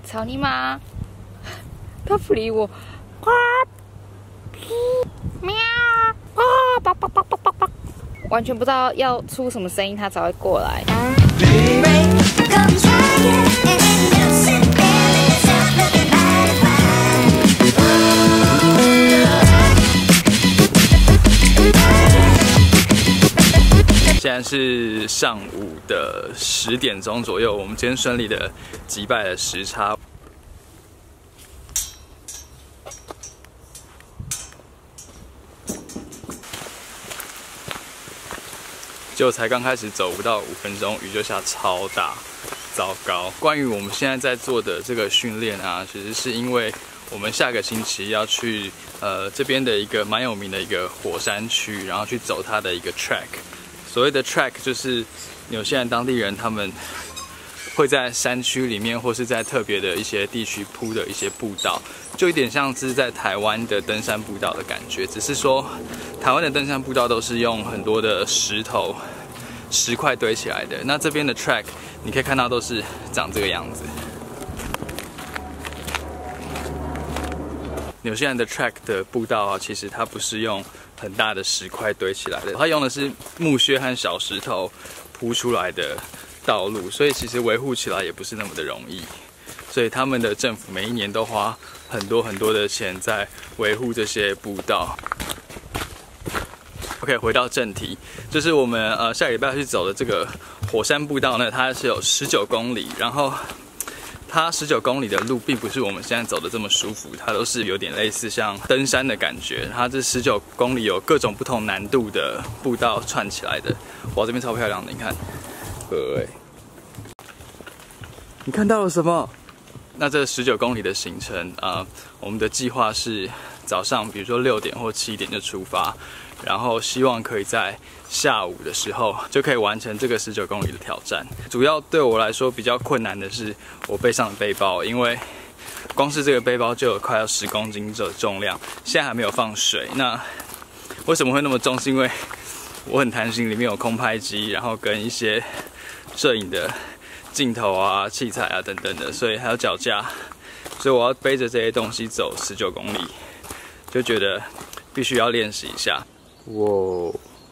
草泥马，它不理我，呱，喵，呱，完全不知道要出什么声音，它才会过来。现在是上午的10点钟左右，我们今天顺利的击败了时差。结果才刚开始走不到5分钟，雨就下超大，糟糕！关于我们现在在做的这个训练啊，其实是因为我们下个星期要去这边的一个蛮有名的一个火山区，然后去走它的一个 track。所谓的 track 就是纽西兰当地人他们会在山区里面或是在特别的一些地区铺的一些步道，就有点像是在台湾的登山步道的感觉，只是说台湾的登山步道都是用很多的石块堆起来的，那这边的 track 你可以看到都是长这个样子。纽西兰的 track 的步道啊，其实它不是用很大的石块堆起来的，它用的是木屑和小石头铺出来的道路，所以其实维护起来也不是那么的容易。所以他们的政府每一年都花很多的钱在维护这些步道。OK， 回到正题，就是我们下礼拜去走的这个火山步道呢，它是有19公里，然后它19公里的路并不是我们现在走的这么舒服，它都是有点类似像登山的感觉。它这19公里有各种不同难度的步道串起来的。哇，这边超漂亮的，你看，你看到了什么？那这19公里的行程我们的计划是早上，比如说6点或7点就出发，然后希望可以在下午的时候就可以完成这个19公里的挑战。主要对我来说比较困难的是我背上的背包，因为光是这个背包就有快要10公斤的重量，现在还没有放水。那为什么会那么重？是因为我很贪心，里面有空拍机，然后跟一些摄影的镜头啊、器材啊等等的，所以还有脚架，所以我要背着这些东西走19公里，就觉得必须要练习一下。哇！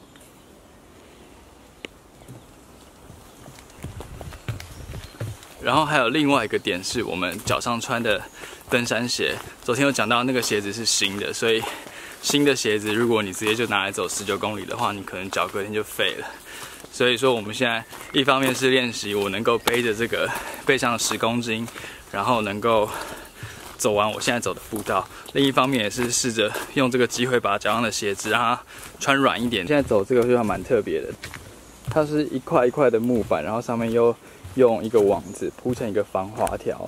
然后还有另外一个点是我们脚上穿的登山鞋，昨天有讲到那个鞋子是新的，所以新的鞋子如果你直接就拿来走19公里的话，你可能脚隔天就废了。所以说我们现在一方面是练习我能够背着这个背上10公斤，然后能够走完我现在走的步道，另一方面也是试着用这个机会把脚上的鞋子让它穿软一点。现在走这个就还蛮特别的，它是一块一块的木板，然后上面又用一个网子铺成一个防滑条。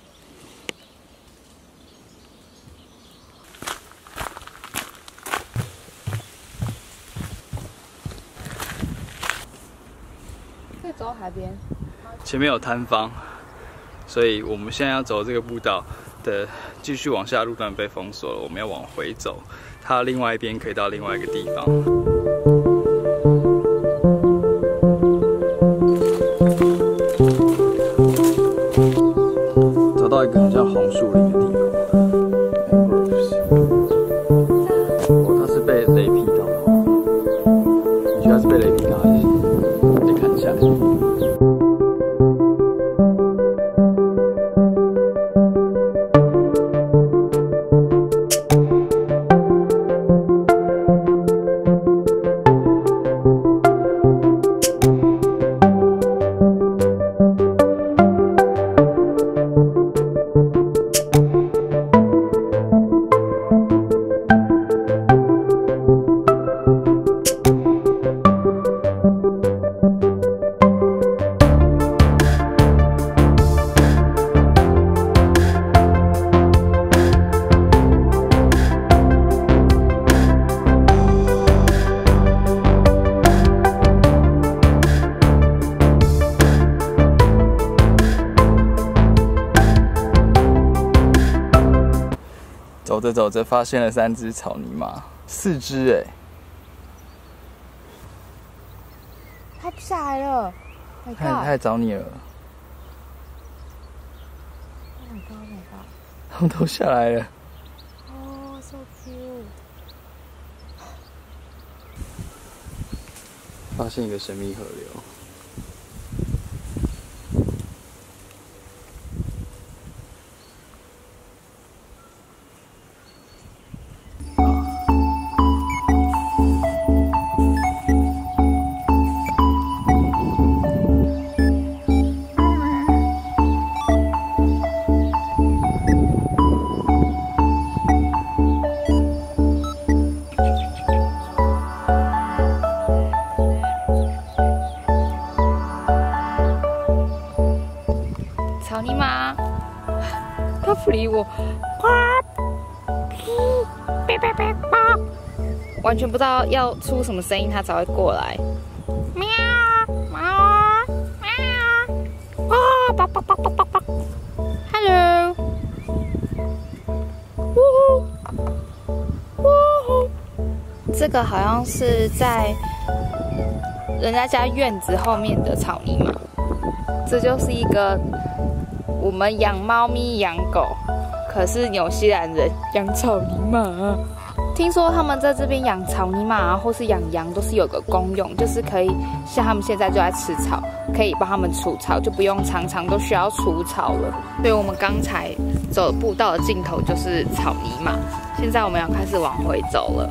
可以走到海边， 前面有摊方，所以我们现在要走这个步道的继续往下路段被封锁了，我们要往回走，它另外一边可以到另外一个地方。找到一个很像红树林的地方。哦，它是被雷劈到的。你觉得它是被雷劈到还是被砍下来？走着走着，发现了3只草泥马，4只哎， 它下来了， 它来找你了。 Oh 他们都下来了。 哦，so cute。 发现一个神秘河流。 草泥马，它不理我，完全不知道要出什么声音，它才会过来。喵喵喵，啊，叭叭叭叭叭叭 ，Hello， 呜呼呜呼，这个好像是在人家家院子后面的草泥马，这就是一个。我们养猫咪、养狗，可是纽西兰人养草泥马。听说他们在这边养草泥马或是养羊，都是有个功用，就是可以像他们现在就在吃草，可以帮他们除草，就不用常常都需要除草了。所以我们刚才走步道的尽头就是草泥马，现在我们要开始往回走了。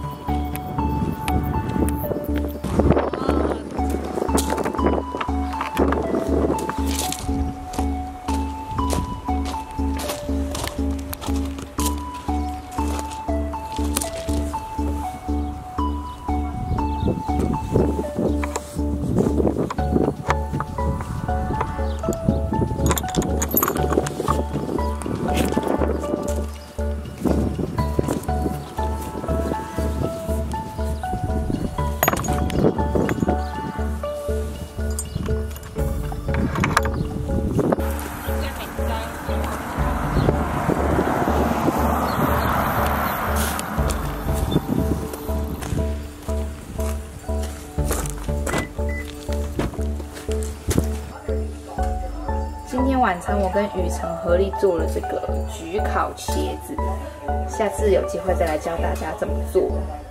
今天晚餐我跟雨辰合力做了这个焗烤茄子，下次有机会再来教大家怎么做。